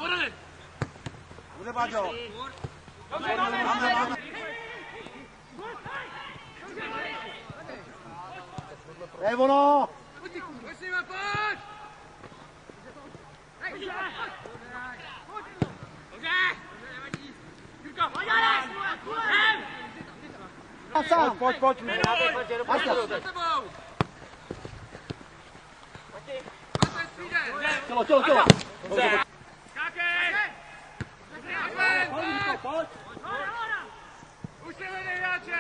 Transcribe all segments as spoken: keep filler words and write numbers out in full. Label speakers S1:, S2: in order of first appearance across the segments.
S1: Bude Baďo. Hej, ono!
S2: Musíme, pojď!
S1: Sám, pojď, pojď. Tělo, tělo, tělo.
S2: Skákej!
S1: Pojď.
S2: Už se vedej, hráče!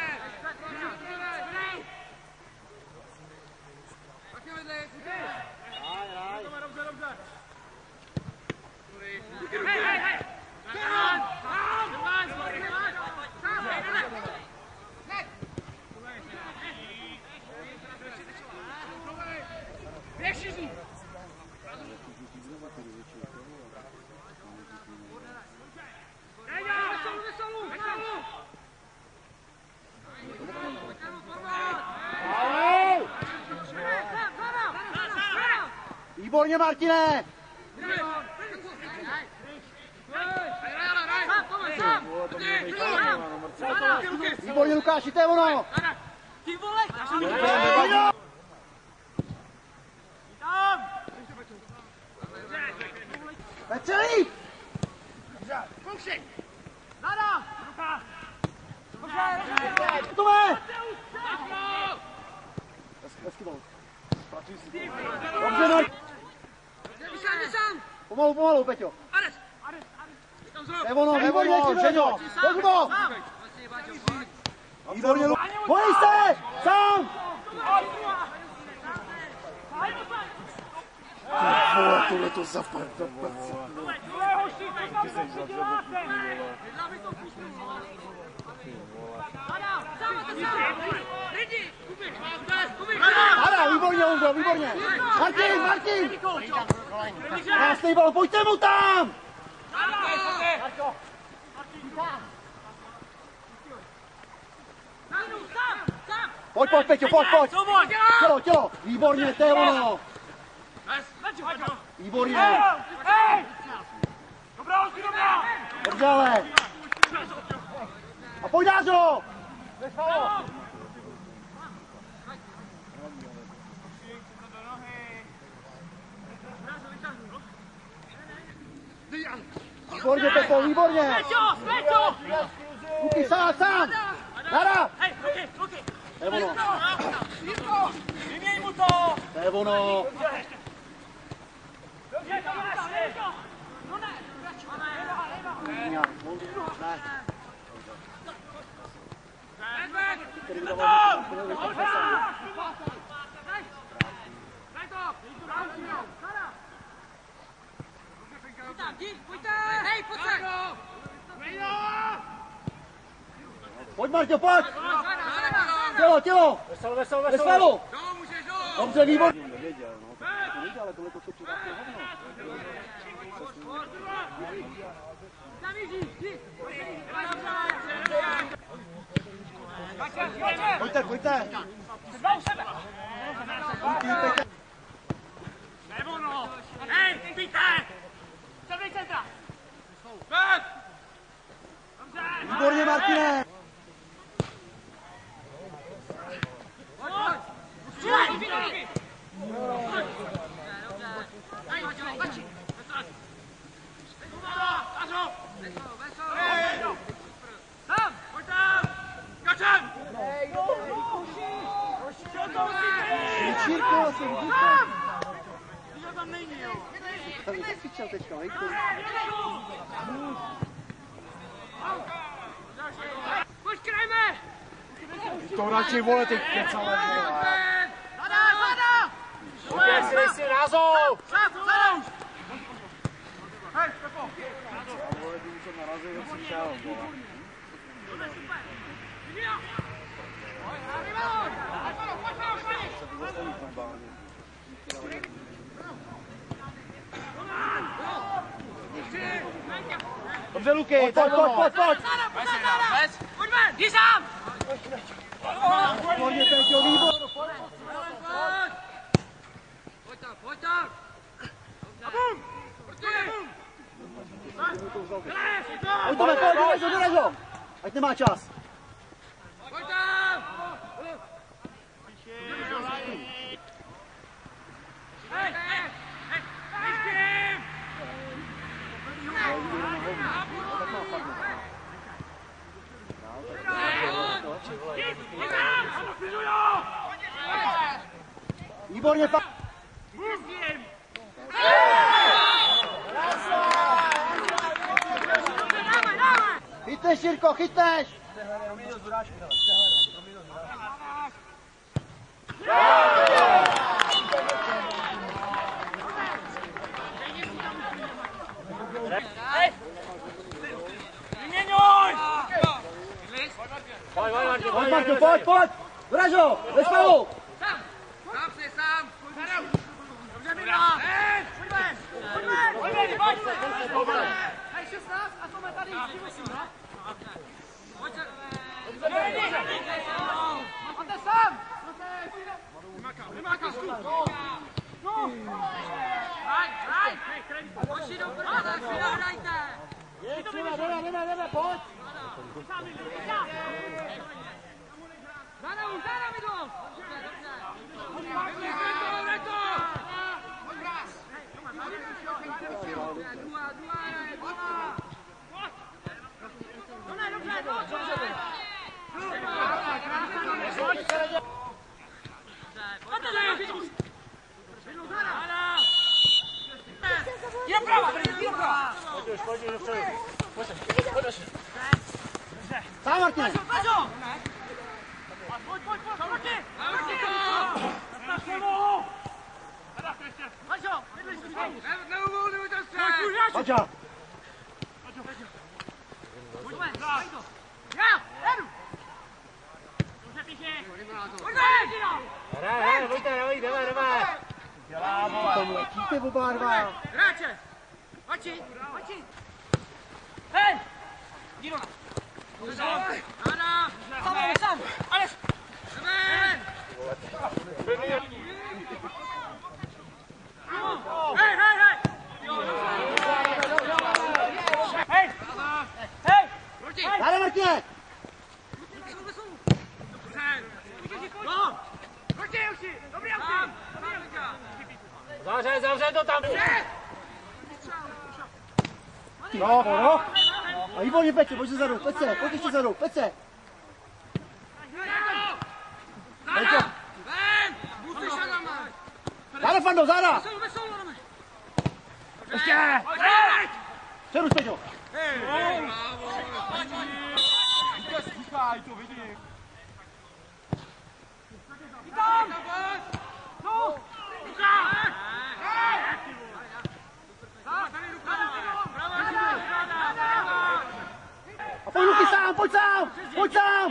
S2: Taky vedej,
S1: Hraj, hraj.
S2: dobře, dobře. Hej, hej, hej! Sám! Sám! Sám! Běž, Jiří!
S1: Výborně, Martine! Výborně, Lukáši, to je ono!
S2: Ty vole!
S1: Vecelý!
S2: Funkši! Zada! Ruka!
S1: Tome! Hezky bol. Dobře, Mark! Pomalu, pomalu, Peťo. To je ono, výborně, Žeňo! Pojď to! Výborně, Lukáš! Bojí se! Sám! Ty vole, tohle to zapad, zapad. Hada, výborně, Ondro, výborně. Martin, Martin! Krásný bal, pojďte mu tam! Pojď, pojď, Peťo, pojď, pojď! Tělo, tělo, výborně, to je ono! Výborně! Dobře, ale! A pojď, Dářo! Výborně, Pepo, výborně! Luky, sám, sám! Dara! To je ono!
S2: Vyměň mu to!
S1: To je ono! Pojď, Marťo, pojď! Tělo, tělo! Veselo, veselo, veselo! Dobře, výborně! Nevěděl, no, tak to nevěděl, ale tohle to točí vlastně hodno. Pojďte, pojďte!
S2: Nebo no! Hej, píte! Přebej centra!
S1: Výborně, Martine! Čírko, se vidíte?
S2: Tam není, jo.
S1: Tam jsi křičel teďka, hejte.
S2: Pojď, krajme!
S1: To radši, vole, teď kecale, vole.
S2: Zada, zada!
S1: Lukáš, si dej si rázou!
S2: Zad, zada už! Hej, Pepo!
S1: Já, vole, tím jsem narazil, jak si šel, vole.
S2: Tohle super! Vyvíja! Pojď, pojď, pojď, pojď!
S1: Se to zastaví v tom báně. Dobře, Luky, pojď, pojď, pojď, pojď!
S2: Pojď ven, jdi sám!
S1: Pojď, Peťo, výbor!
S2: Pojď tam, pojď tam! A bum! Pojď tam!
S1: doraž ho, doraž ho! Ať nemá čas.
S2: Pojď tam! Hej, hej, hej, hej,
S1: Výborně, pa... Chytneš, Jirko, chytneš! Pojď, Marťo, pojď, pojď! Doraž ho, bez falu!
S2: Sám si, sám! Dobře, Mila! Pojďme! Pojďme! Pojďme! Hej, šestnáct a jsme tady, osm, no? Pojďte! Máte sám! Nemáka, skup! No! Hraj, hraj! Hoši do prva, hoši hrajte!
S1: Jdeme, jdeme, jdeme, jdeme, pojď!
S2: Záda už, záda, Midlo! Druhá, druhá, druhá! No ne, dobře, dobře! Je prava, je prava!
S1: Pojď už, pojď už, dopředu. Pojď se, pojď už. Sám, Martin!
S2: Pojď, pojď, pojď, proti! Proti! Zastav se mu! Pojď ho, bydli se spolu! Neuvolňuj to se!
S1: Pojď ho!
S2: Pojďme, daj to! Já, jedu! Dobře, píši! Pojďme!
S1: Hraj, hraj, pojďte, hraj, jdeme, jdeme! Dělá, vole! Tam letíte oba dva!
S2: Hráče! Oči, oči! Hej! Jdi dole! Ano! Sám, sám! Aleš! Jdeme! Hej, hej, hej! Hej! Hej! Proti!
S1: Dále, Martine!
S2: No! Proti, Uši! Dobrý, Uši!
S1: Zavřej, zavřej to tam! No, no! A výborně, Peťo, pojď se zadu, pojď se, pojď ještě zadu, pojď se! Peťo!
S2: Ven! Musíš se na mě!
S1: Záda, Fando, záda!
S2: Veselu, veselu na mě!
S1: Ještě! Přerůz, Peťo!
S2: Hej!
S1: Říkaj, to vidím!
S2: Tam! No! Ruka!
S1: A pojď ruky sám, pojď sám! Pojď sám!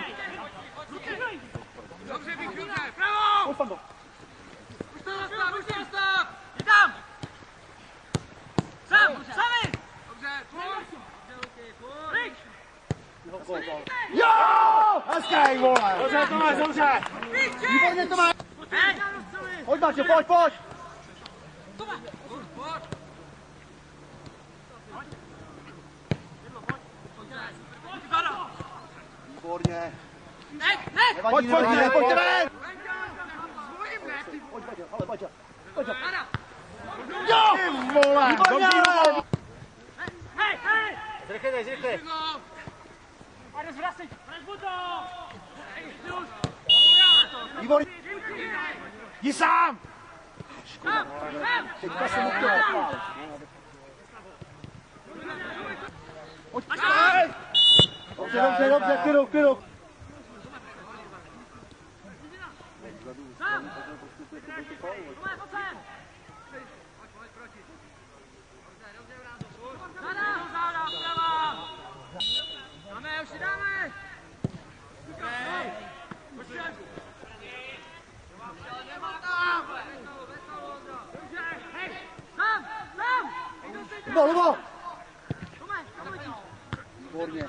S2: Dobře, vychvíte! Pravo!
S1: Pojď, Fando!
S2: Už to zastav, už to zastav! Jdi tam! Sám, sami! Dobře, pojď! Pryč!
S1: Jo! Hezkej, vole! Dobře, Tomáš, dobře! Výborně, Tomáš!
S2: Hej!
S1: Pojď, Marťo, pojď, pojď!
S2: Tomáš! Pojď!
S1: Výborně!
S2: Ne, ne!
S1: Pojď, pojď, ne, pojďte ven! Pojď, Peťo, ale pojď, pojď. Jo! Vole! Výborně, ale!
S2: Hej, hej!
S1: Zrychli, zrychli!
S2: Pojď, zvracej! Pojď, to!
S1: Výborně! Jdi sám!
S2: Sám, sám!
S1: Teďka jsem mu chtěl. Pojď, dobře, dobře, dobře, klidu, klidu.
S2: Sám! Tomáš, pojď sem! Záda, záda, vprava! Dáme, už si dáme! Hej! Pojď sem! Dobře, hej! Sám, sám!
S1: Lubo, Lubo!
S2: Tomáš, pojď!
S1: Výborně.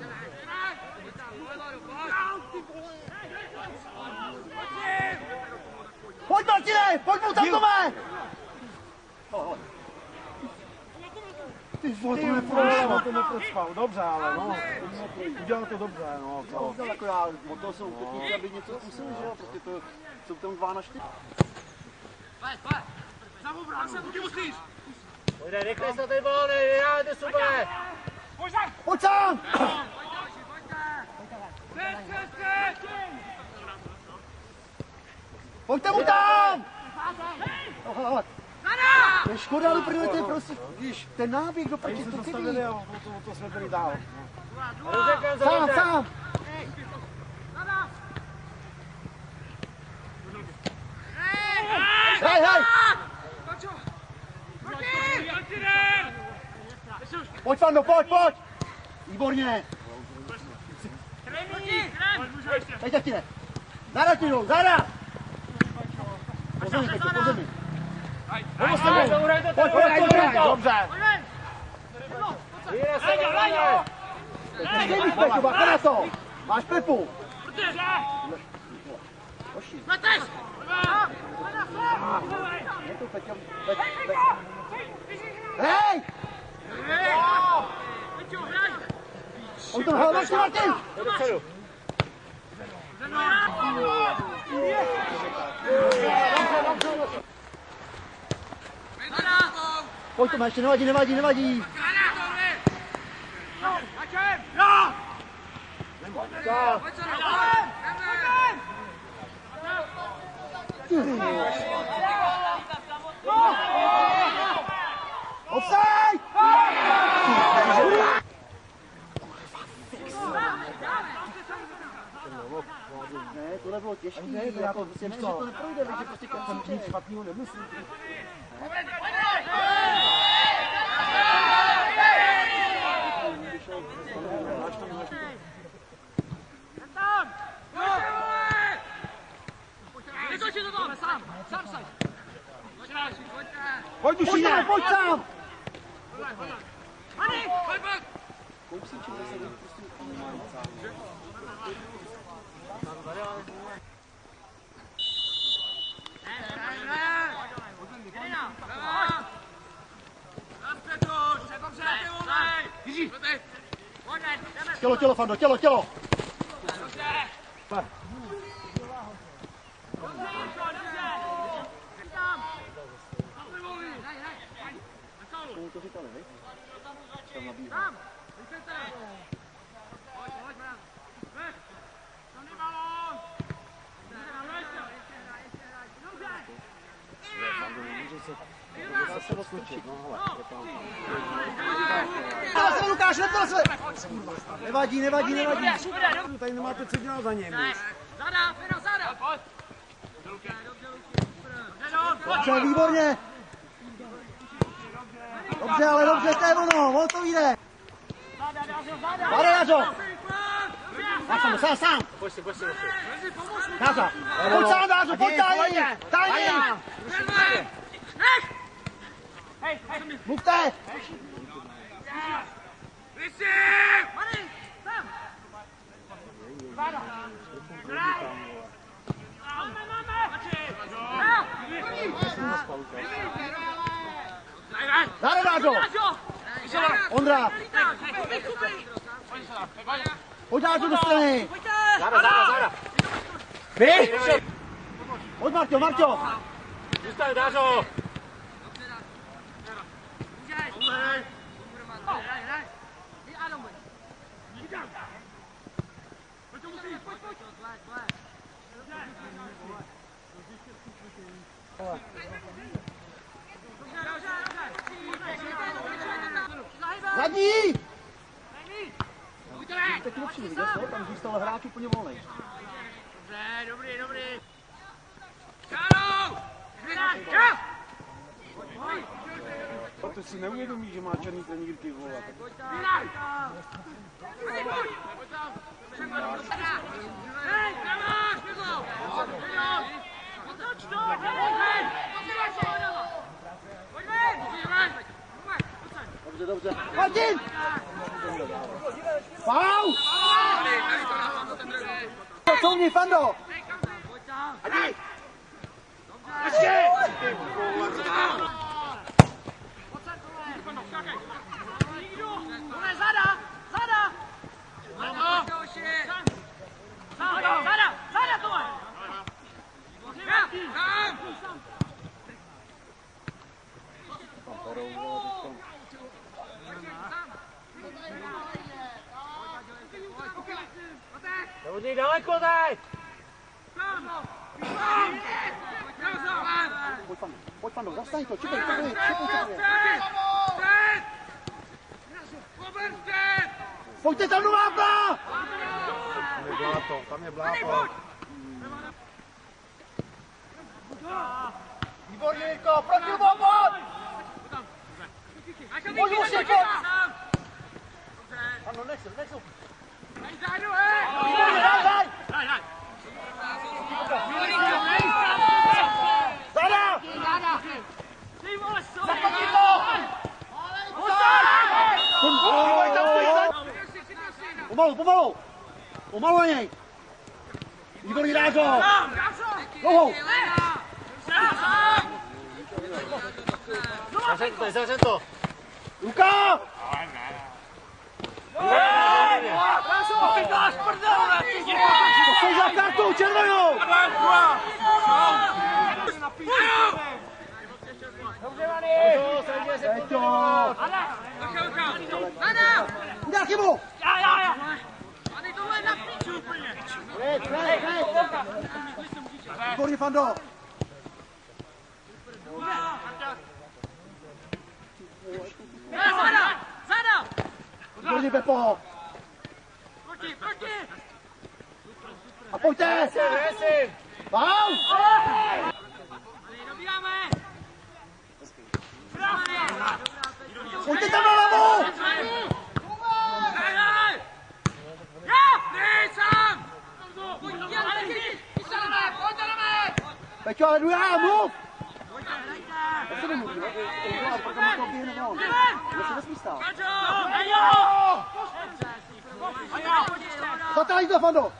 S1: Pojď, Martine, pojď mu tam, Tome! ty
S3: To neprošlo, to neprospal, dobře, ale no. Udělal to dobře, no.
S1: To udělal jako já, od toho jsou útokníci, aby něco zkusili, že jo, prostě to jsou tam dva na čtyři.
S2: Pojď, pojď. Za obrán, se tu musíš.
S4: Pojďte, rychle se ty bóny, vyhráte super.
S2: Pojď sám.
S1: Pojď sám! Pojďte mu tam! Hele, hele. To je škoda, ale první ten prostě, víš, ten náběh do proti, to chybí.
S3: To, to jsme byli dál.
S1: Sám, sám! Hej, hej! Pojď, Fando, pojď, pojď! Výborně! Teď Tatine! Zada ti jdou, zada! Po zemi, teď, po zemi! Pojď s tebou! Pojď, pojď, pojď, pojď!
S3: Dobře.
S1: Nechej být, Peťo, bacha na to! Máš Pepu!
S2: Mateš!
S1: Je to Peťo, Peťo, hej! On to hrál, Martin, Martin! Pojď to, ještě nevadí, nevadí, nevadí! Offside! Ne, tohle bylo těžký, ne, jako, jsem si, že to neprojde, že prostě
S3: Jsem nic špatného nemyslím.
S1: Pojď, Dušíne, pojď sám! Kousíček zase jde prostě normálně sám. Tělo, tělo, Fando, tělo, tělo! Komu to říkali, vy? Tam nabíhá. Zase roztočit, no hele. Letele se, Lukáš, letele se! Nevadí, nevadí, nevadí.
S3: Tady nemáte co dělat za něm.
S2: Zada, Fero, zada! Pojď!
S1: Dobře, výborně! Dobře, ale dobře, to je ono, on to vyjde! Pade, Jařo! Sám, sám, sám!
S4: Pojď si, pojď si, pojď si.
S1: Dáza! Pojď sám, Dázo, pojď, táhni! Táhni! Mluvte! Dále, Dázo! Ondra! Pojď, Dázo, do strany!
S4: Záda, záda, záda.
S1: Vy! Pojď, Marťo, Marťo!
S4: Zůstaň, Dážo.
S1: Zadní! Teď lepší, viděl jsi to? Tam zůstal hráč úplně volnej.
S2: Dobře, dobrý, dobrý. Čáro! Čáro!
S3: To si neuvědomí, že má černý trenírky, vole.
S2: Hej, kamáš, Mizo! Otoč to!
S1: Dobře, dobře. Martin! Pau! Co mě, Fando?
S2: Adi! Ještě!
S4: Hodně daleko teď!
S1: Pojď, Fando, pojď, Fando, zastaň to, čekaj, čekaj, čekaj, čekaj. Pojďte tam do vápna!
S3: Tam je bláto, tam je bláto.
S1: Výborně, Jirko, proti pomoc! Pojď mu si, pojď! Ano, nechci, nechci. Výborně, daj, daj! Zada! Zapotí to! Pomalu, pomalu! Pomalu na něj! Výborný Rážo! Dlouhou!
S4: Zařeň to, zařeň to!
S1: Ruka! To jsou za kartou červenou! Peťo! Udělá chybu! Hned, hned, hned! Výborně, Fando! Výborně, Pepo! A pojďte! Wow! Pojďte tam na levu! Peťo, ale jdu já, mluv! Já se nemluvím, jo? Pak tam to běhne on. Já se nesmí stát. Zatáhni to, Fando!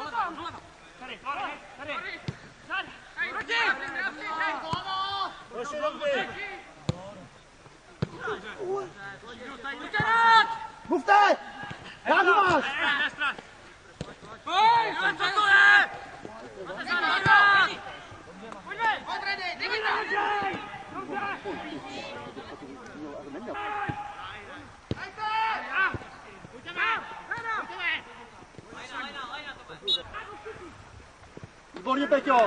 S4: Proši dobrý!
S1: Mluvte! Já to máš!
S2: Co to je?
S1: Výborně, Peťo!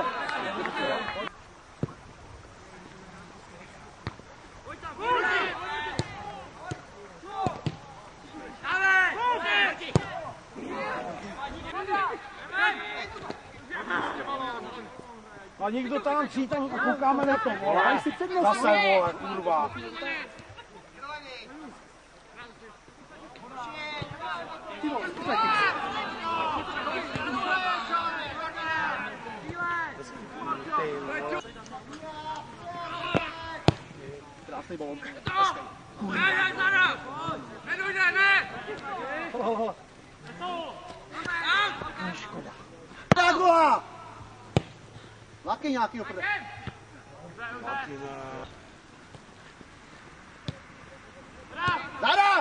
S3: A někdo tam přijít, tam koukáme na to, vole. Zase, vole, kurva.
S1: Krásný balon. Hala, hala. Škoda. Tak gola! Lákej nějakýho prde. Zada!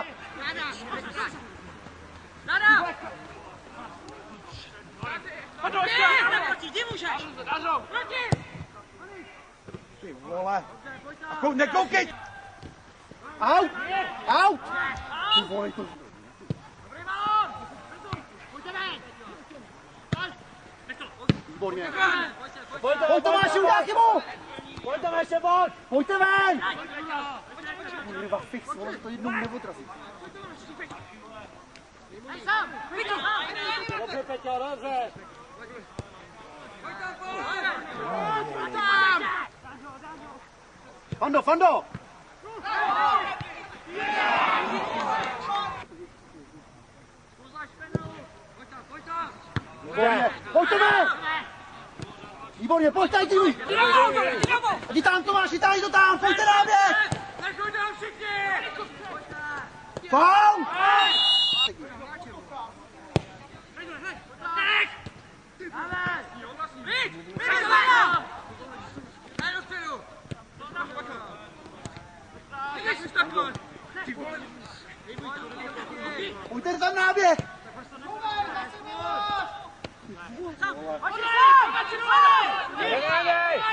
S2: Zada! Proti, ty můžeš! Proti!
S3: Ty vole. Ako, nekoukej!
S1: Au! Au! Ty vole, to...
S2: Dobrý balón! Pojďte ven!
S1: Výborně.
S4: Pojďte,
S1: Pojď Tomáši, udělá chybu!
S4: Pojď Tomáše, pojď!
S1: Pojďte ven! Kurva, fix, vole, to jednou neodrazí.
S4: Dobře, Peťo, dobře!
S1: Fando, Fando! Výborně, pojďte ven! Výborně, pojď tady, ty! Jdi tam, Tomáši, tady to tam, pojďte na běh! Faul! Pojďte tam na běh!
S4: Nenánej!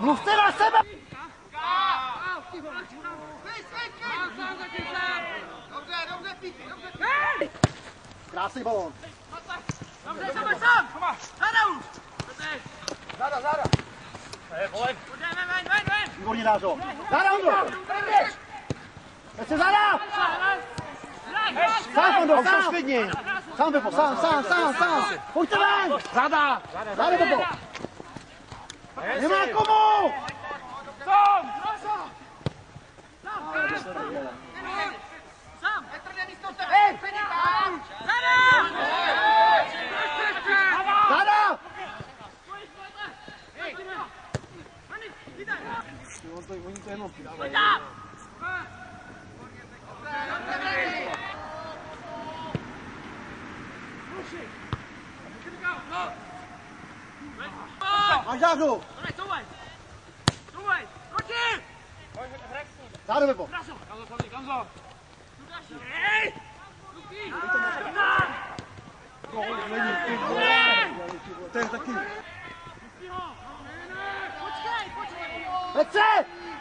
S1: Mluvte na sebe!
S2: Dobře, dobře, píky, dobře.
S1: Krásný balón.
S2: Dobře, sám, sám. Záda už.
S1: Záda, záda.
S2: Ven, ven, ven, ven.
S1: Výborně, Dářo. Záda, Ondro. Teď se záda. Sám, Ondro, sám. Sám, Pepo, sám, sám, sám, sám. Pojďte ven.
S3: Záda!
S1: Záda, Pepo. Nemá komu.
S2: Sám. Sám. Petr, nemísto tebe. Záda.
S1: Záda. Oni to jenom
S2: Pojď tam.
S1: Máš Dářu. Záda, Pepo. To je taky. Petře!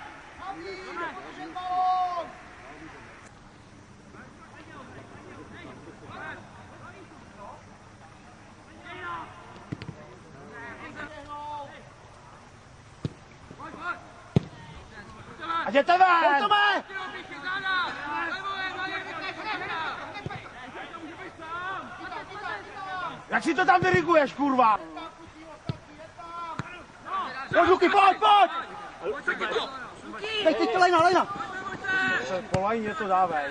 S3: A jděte ven!
S1: Pojďme!
S3: Jak si to tam diriguješ, kurva?
S1: Pojď, Luky, pojď, pojď! Teď, teď, lejna, lejna!
S3: Po lajně to dávej.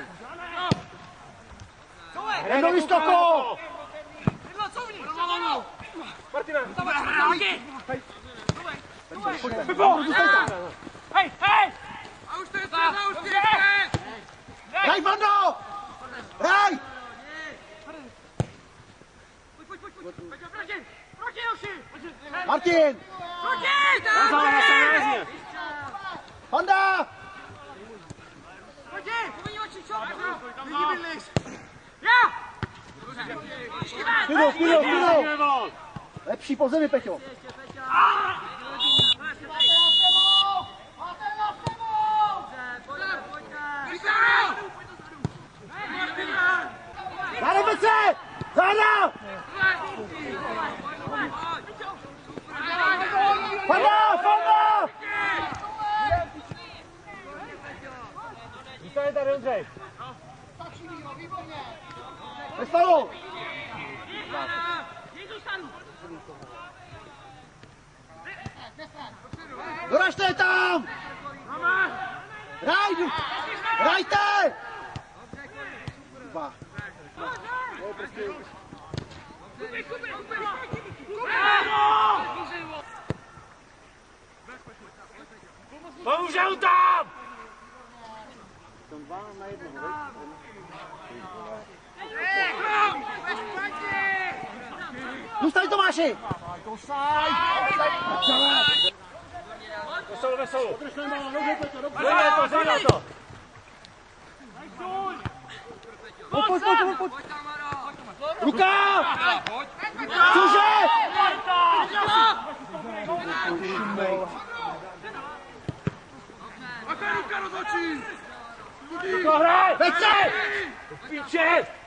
S1: Jedno výstoko!
S2: Hej, hej! A už to je středa, už to je!
S1: Hraj, Vando! Hraj!
S2: Pojď, pojď, pojď, pojď! Proti, proti, Joši!
S1: Martin!
S2: Proti!
S3: Tam!
S1: Honda!
S2: Proti! Povinni oči, čo? Lidi bydlíš! Já!
S1: Klidu, klidu, klidu! Lepší po zemi, Peťo. Záda, Petře! Záda! Honda, Honda!
S3: Zůstane tady, Ondřej.
S1: Bez falu! Doražte je tam! Hraj! Hrajte! Dva. To je prostě...
S3: Bohužel tam!
S1: Tam dva na jednoho, Zůstaň, Tomáši! Kosaj!
S3: Veselo, veselo.
S1: Podrž ten balón, dobře, Peťo, dobře.
S3: Zvedne to, zvedne to.
S1: Pojď, pojď, pojď, pojď, pojď. Ruka! Cože?
S2: Jaká ruka rozhodčí?
S3: To hraj!
S1: Petře!
S3: Píče!